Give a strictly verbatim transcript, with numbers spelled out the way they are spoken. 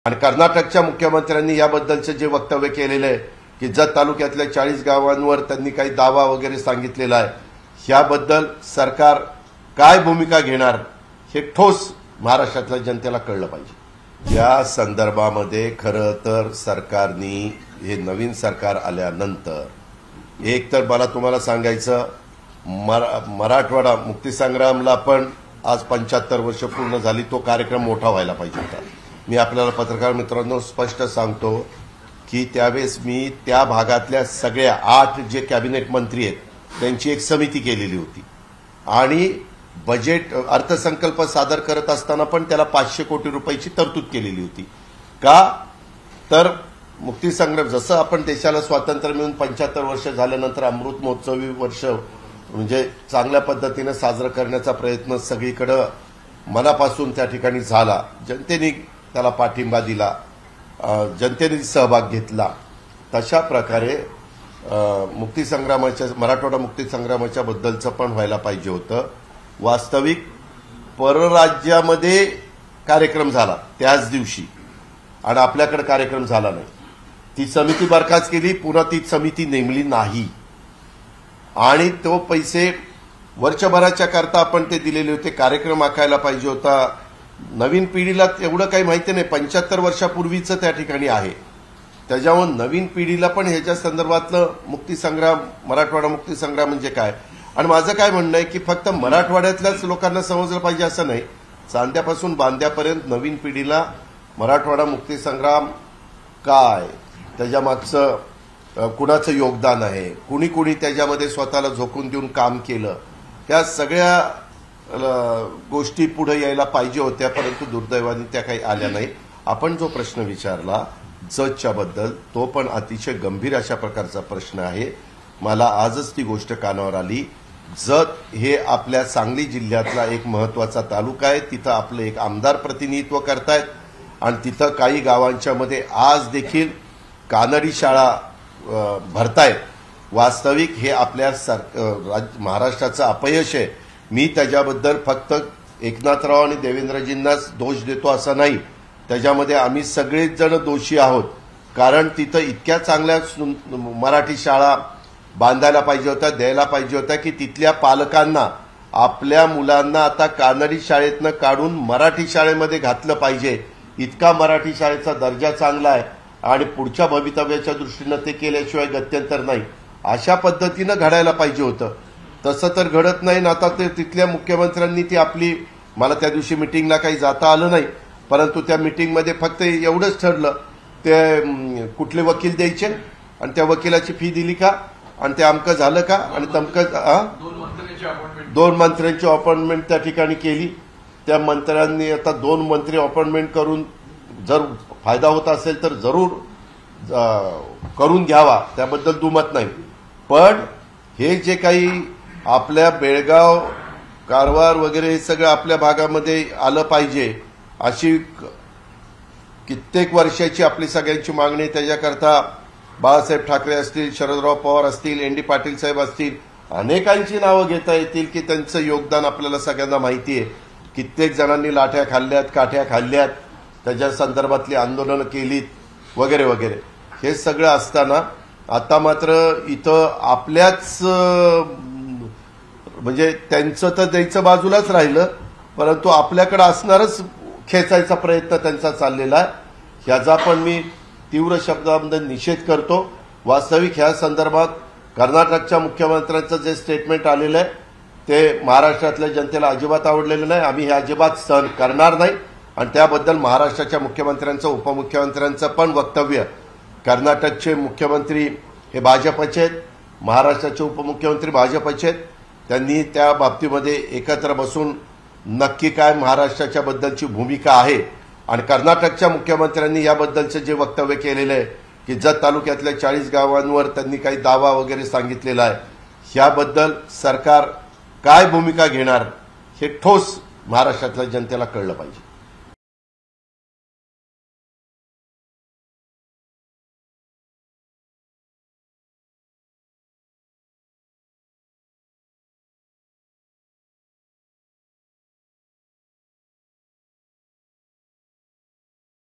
आणि कर्नाटकच्या मुख्यमंत्र्यांनी याबद्दलचे जे वक्तव्य केलेले आहे की जत तालुक्यातल्या चाळीस गावांवर त्यांनी काही दावा वगैरे सांगितलेला आहे, याबद्दल सरकार काय भूमिका घेणार हे ठोस महाराष्ट्रातल्या जनतेला कळलं पाहिजे। या संदर्भामध्ये खरं तर सरकारनी हे नवीन सरकार आल्यानंतर एक तर मला तुम्हाला सांगायचं मराठवाडा मुक्तीसंग्रामला पण आज पंच्याहत्तर वर्ष पूर्ण झाली, तो कार्यक्रम मोठा व्हायला पाहिजे होता। मी आपल्याला पत्रकार मित्रांनो स्पष्ट सांगतो की त्यावेळेस मी त्या भागातल्या सगळ्या आठ जे कॅबिनेट मंत्री आहेत त्यांची एक समिती केलेली होती आणि बजेट अर्थसंकल्प सादर करत असताना पण त्याला पाचशे कोटी रुपयाची तरतूद केलेली होती। का तर मुक्तीसंग्राम जसं आपण देशाला स्वातंत्र्य मिळून पंच्याहत्तर वर्ष झाल्यानंतर अमृत महोत्सवी वर्ष म्हणजे चांगल्या पद्धतीने साजरा करण्याचा प्रयत्न सगळीकडे मनापासून त्या ठिकाणी झाला, जनतेने त्याला पाठिंबा दिला, जनतेने सहभाग घेतला। तशा प्रकारे मुक्तीसंग्रामाच्या मराठवाडा मुक्तीसंग्रामाच्या बद्दलचं पण व्हायला पाहिजे होतं। वास्तविक परराज्यामध्ये कार्यक्रम झाला त्याच दिवशी आणि आपल्याकडे कार्यक्रम झाला नाही, ती समिती बरखास्त केली, पुन्हा ती समिती नेमली नाही आणि तो पैसे वर्षभराच्या करता आपण ते दिलेले होते, कार्यक्रम आखायला पाहिजे होता। नवीन पिढीला एवढं काही माहिती नाही, पंच्याहत्तर वर्षापूर्वीचं त्या ठिकाणी आहे, त्याच्यामुळे नवीन पिढीला पण ह्याच्या संदर्भातलं मुक्तीसंग्राम मराठवाडा मुक्तीसंग्राम म्हणजे काय आणि माझं काय म्हणणं आहे की फक्त मराठवाड्यातल्याच लोकांना समजलं पाहिजे असं नाही, चांद्यापासून बांद्यापर्यंत नवीन पिढीला मराठवाडा मुक्तीसंग्राम काय, त्याच्यामागचं कुणाचं योगदान आहे, कुणी कुणी त्याच्यामध्ये स्वतःला झोकून देऊन काम केलं, त्या सगळ्या गोष्टी पुढे यायला पाहिजे होत्या, परंतु दुर्दैवाने त्या काही आल्या नाही। आपण जो प्रश्न विचारला जतच्या बद्दल तो पण अतिशय गंभीर अशा प्रकारचा प्रश्न आहे। मला आजच ती गोष्ट कानावर आली। जत हे आपल्या सांगली जिल्ह्यातला एक महत्वाचा तालुका आहे, तिथं आपलं एक आमदार प्रतिनिधित्व करतायत आणि तिथं काही गावांच्या मध्ये आज देखील कानडी शाळा भरतायत। वास्तविक हे आपल्या महाराष्ट्राचं अपयश आहे। मी त्याच्याबद्दल फक्त एकनाथराव आणि देवेंद्रजींनाच दोष देतो असं नाही, त्याच्यामध्ये आम्ही सगळेच जण दोषी आहोत, कारण तिथं इतक्या चांगल्या मराठी शाळा बांधायला पाहिजे होत्या, द्यायला पाहिजे होत्या की तिथल्या पालकांना आपल्या मुलांना आता कानडी शाळेतनं काढून मराठी शाळेमध्ये घातलं पाहिजे, इतका मराठी शाळेचा दर्जा चांगला आहे आणि पुढच्या भवितव्याच्या दृष्टीनं ते केल्याशिवाय गत्यंतर नाही, अशा पद्धतीनं घडायला पाहिजे होतं। तसं तर घडत नाही ना। आता ते तिथल्या मुख्यमंत्र्यांनी ती आपली, मला त्या दिवशी मिटिंगला काही जाता आलं नाही, परंतु त्या मिटिंगमध्ये फक्त एवढंच ठरलं ते कुठले वकील द्यायचे आणि त्या वकिलाची फी दिली का आणि ते अमकं झालं का आणि तमकं दोन मंत्र्यांची अपॉइंटमेंट त्या ठिकाणी केली। त्या मंत्र्यांनी आता दोन मंत्री अपॉइंटमेंट करून जर फायदा होत असेल तर जरूर करून घ्यावा, त्याबद्दल दुमत नाही, पण हे जे काही आपल्या बेळगाव कारवार वगैरे हे सगळं आपल्या भागामध्ये आलं पाहिजे अशी कित्येक वर्षाची आपली सगळ्यांची मागणी, त्याच्याकरता बाळासाहेब ठाकरे असतील, शरदराव पवार असतील, एन डी पाटील साहेब असतील, अनेकांची नावं घेता येतील की त्यांचं योगदान आपल्याला सगळ्यांना माहिती आहे। कित्येक जणांनी लाठ्या खाल्ल्यात, काठ्या खाल्ल्यात, त्याच्या संदर्भातली आंदोलनं केलीत वगैरे वगैरे। हे सगळं असताना आता मात्र इथं आपल्याच म्हणजे त्यांचं तर द्यायचं बाजूलाच राहिलं, परंतु आपल्याकडे असणारच खेचायचा प्रयत्न त्यांचा चाललेला आहे, ह्याचा पण मी तीव्र शब्दांमध्ये निषेध करतो। वास्तविक ह्या संदर्भात कर्नाटकच्या मुख्यमंत्र्यांचं जे स्टेटमेंट आलेलं आहे ते महाराष्ट्रातल्या जनतेला अजिबात आवडलेलं नाही, आम्ही हे अजिबात सहन करणार नाही आणि त्याबद्दल महाराष्ट्राच्या मुख्यमंत्र्यांचं उपमुख्यमंत्र्यांचं पण वक्तव्य, कर्नाटकचे मुख्यमंत्री हे भाजपचे आहेत, महाराष्ट्राचे उपमुख्यमंत्री भाजपचे आहेत, त्यांनी त्या बाबतीमध्ये एकत्र बसून नक्की काय महाराष्ट्राच्या बद्दलची भूमिका आहे आणि कर्नाटकच्या मुख्यमंत्र्यांनी याबद्दलचे जे वक्तव्य केलेले आहे की जत तालुक्यातल्या चाळीस गावांवर त्यांनी काही दावा वगैरे सांगितलेला आहे, याबद्दल सरकार काय भूमिका घेणार हे ठोस महाराष्ट्रातल्या जनतेला कळलं पाहिजे।